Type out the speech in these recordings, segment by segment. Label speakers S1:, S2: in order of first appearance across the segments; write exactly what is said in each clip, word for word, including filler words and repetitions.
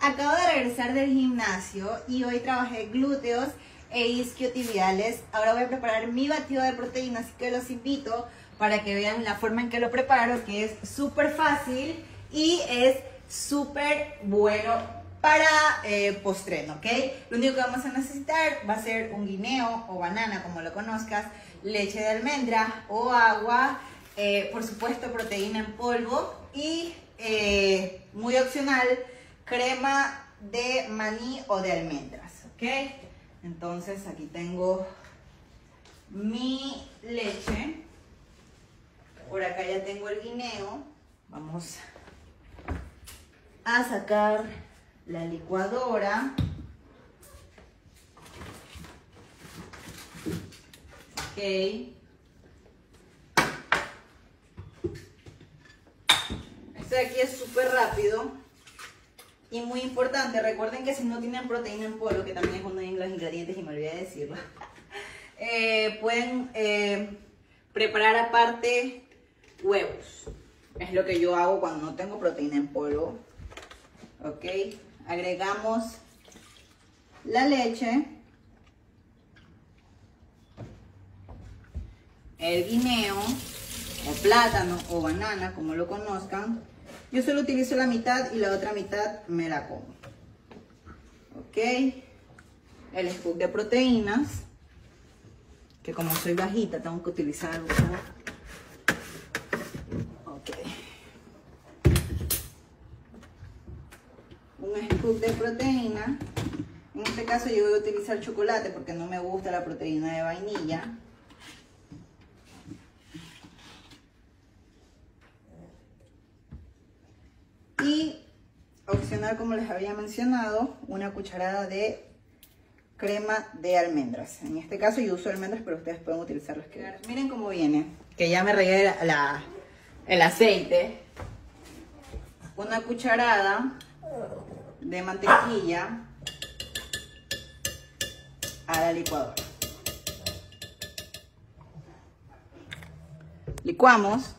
S1: Acabo de regresar del gimnasio y hoy trabajé glúteos e isquiotibiales. Ahora voy a preparar mi batido de proteína, así que los invito para que vean la forma en que lo preparo, que es súper fácil y es súper bueno para eh, postreno, ¿ok? Lo único que vamos a necesitar va a ser un guineo o banana, como lo conozcas, leche de almendra o agua, eh, por supuesto proteína en polvo y, eh, muy opcional, crema de maní o de almendras, ¿ok? Entonces aquí tengo mi leche, por acá ya tengo el guineo. Vamos a sacar la licuadora. Ok. Esto de aquí es súper rápido. Y muy importante, recuerden que si no tienen proteína en polvo, que también es uno de los ingredientes y me olvidé de decirlo, eh, pueden eh, preparar aparte huevos. Es lo que yo hago cuando no tengo proteína en polvo. Ok, agregamos la leche, el guineo, o plátano o banana, como lo conozcan. Yo solo utilizo la mitad y la otra mitad me la como. Ok, el scoop de proteínas, que como soy bajita tengo que utilizar algo. Ok, un scoop de proteína. En este caso yo voy a utilizar chocolate porque no me gusta la proteína de vainilla. Y opcional, como les había mencionado, una cucharada de crema de almendras. En este caso yo uso almendras, pero ustedes pueden utilizar las que quieran. Miren cómo viene, que ya me regué la, la, el aceite. Una cucharada de mantequilla a la licuadora. Licuamos.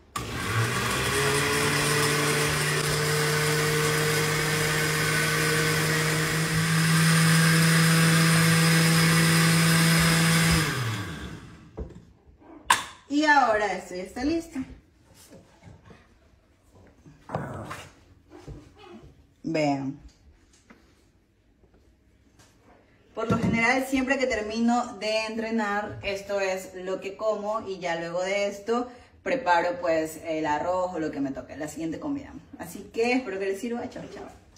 S1: Y ahora esto ya está listo. Vean. Por lo general, siempre que termino de entrenar, esto es lo que como y ya luego de esto preparo pues el arroz o lo que me toque, la siguiente comida. Así que espero que les sirva. Chao, chao.